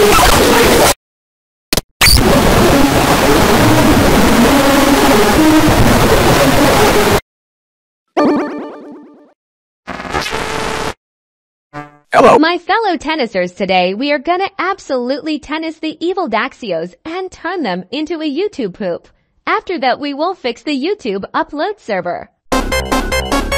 Hello. My fellow tennisers, today we are gonna absolutely tennis the evil Daxios and turn them into a YouTube poop. After that, we will fix the YouTube upload server.